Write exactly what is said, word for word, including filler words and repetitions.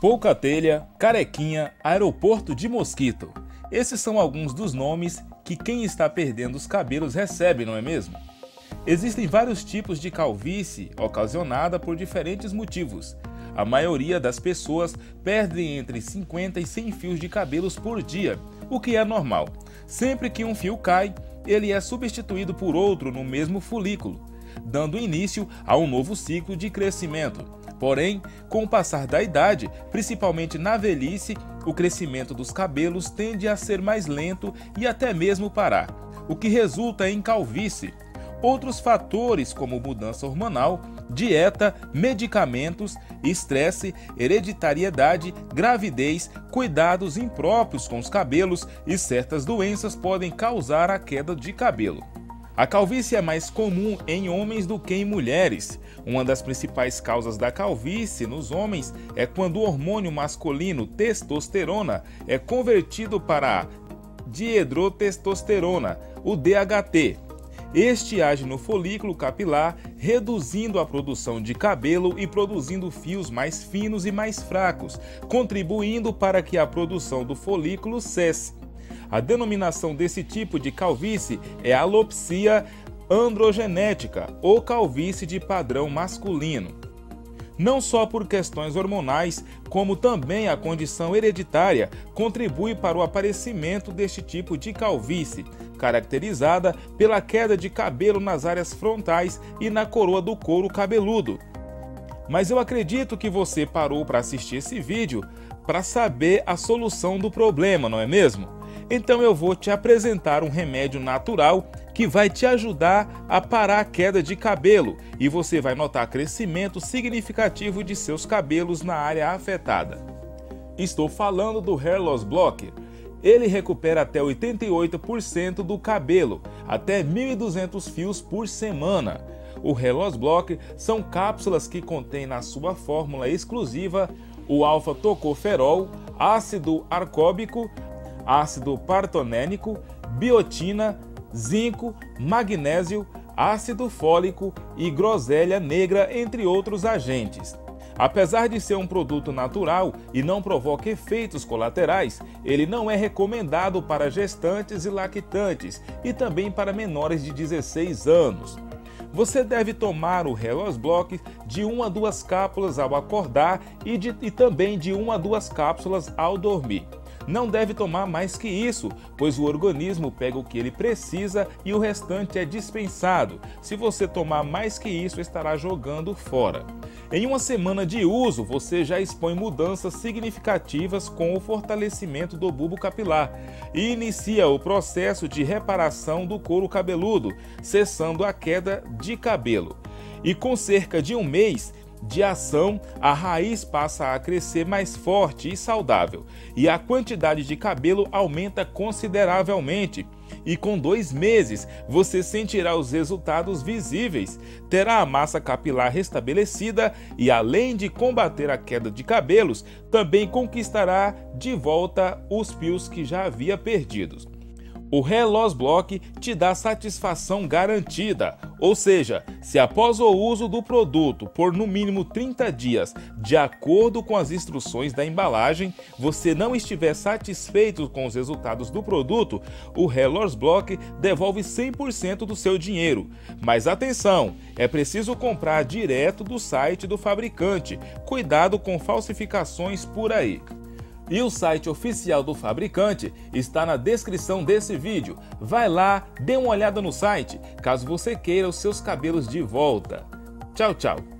Pouca telha, carequinha, aeroporto de mosquito. Esses são alguns dos nomes que quem está perdendo os cabelos recebe, não é mesmo? Existem vários tipos de calvície ocasionada por diferentes motivos. A maioria das pessoas perdem entre cinquenta e cem fios de cabelos por dia, o que é normal. Sempre que um fio cai, ele é substituído por outro no mesmo folículo, dando início a um novo ciclo de crescimento. Porém, com o passar da idade, principalmente na velhice, o crescimento dos cabelos tende a ser mais lento e até mesmo parar, o que resulta em calvície. Outros fatores, como mudança hormonal, dieta, medicamentos, estresse, hereditariedade, gravidez, cuidados impróprios com os cabelos e certas doenças podem causar a queda de cabelo. A calvície é mais comum em homens do que em mulheres. Uma das principais causas da calvície nos homens é quando o hormônio masculino testosterona é convertido para a dihidrotestosterona, o D H T. Este age no folículo capilar, reduzindo a produção de cabelo e produzindo fios mais finos e mais fracos, contribuindo para que a produção do folículo cesse. A denominação desse tipo de calvície é alopecia androgenética ou calvície de padrão masculino. Não só por questões hormonais, como também a condição hereditária contribui para o aparecimento deste tipo de calvície, caracterizada pela queda de cabelo nas áreas frontais e na coroa do couro cabeludo. Mas eu acredito que você parou para assistir esse vídeo para saber a solução do problema, não é mesmo? Então eu vou te apresentar um remédio natural que vai te ajudar a parar a queda de cabelo e você vai notar crescimento significativo de seus cabelos na área afetada. Estou falando do Hair Loss Blocker. Ele recupera até oitenta e oito por cento do cabelo, até mil e duzentos fios por semana. O Hair Loss Blocker são cápsulas que contêm na sua fórmula exclusiva o alfa-tocoferol, ácido ascórbico, ácido partonênico, biotina, zinco, magnésio, ácido fólico e groselha negra, entre outros agentes. Apesar de ser um produto natural e não provoca efeitos colaterais, ele não é recomendado para gestantes e lactantes e também para menores de dezesseis anos. Você deve tomar o Hair Loss Blocker de uma a duas cápsulas ao acordar e, de, e também de uma a duas cápsulas ao dormir. Não deve tomar mais que isso, pois o organismo pega o que ele precisa e o restante é dispensado. Se você tomar mais que isso, estará jogando fora. Em uma semana de uso, você já expõe mudanças significativas com o fortalecimento do bulbo capilar e inicia o processo de reparação do couro cabeludo, cessando a queda de cabelo. E com cerca de um mês de ação, a raiz passa a crescer mais forte e saudável, e a quantidade de cabelo aumenta consideravelmente. E com dois meses, você sentirá os resultados visíveis, terá a massa capilar restabelecida e, além de combater a queda de cabelos, também conquistará de volta os fios que já havia perdidos. O Hair Loss Blocker te dá satisfação garantida, ou seja, se após o uso do produto por no mínimo trinta dias, de acordo com as instruções da embalagem, você não estiver satisfeito com os resultados do produto, o Hair Loss Blocker devolve cem por cento do seu dinheiro. Mas atenção, é preciso comprar direto do site do fabricante, cuidado com falsificações por aí. E o site oficial do fabricante está na descrição desse vídeo. Vai lá, dê uma olhada no site, caso você queira os seus cabelos de volta. Tchau, tchau!